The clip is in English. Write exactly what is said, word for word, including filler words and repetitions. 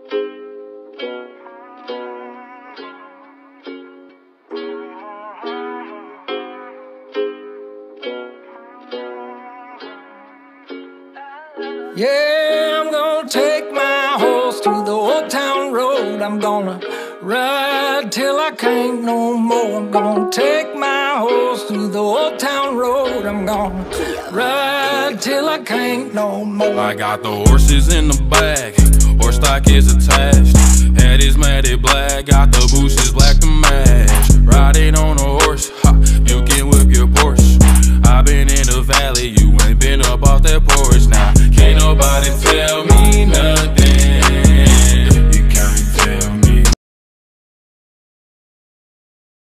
Yeah, I'm gonna take my horse to the old town road. I'm gonna ride till I can't no more. I'm gonna take my horse to the old town road. I'm gonna ride till I can't no more. I got the horses in the back, horse stock is attached. Head is matted black, got the bushes black to match. Riding on a horse, ha, you can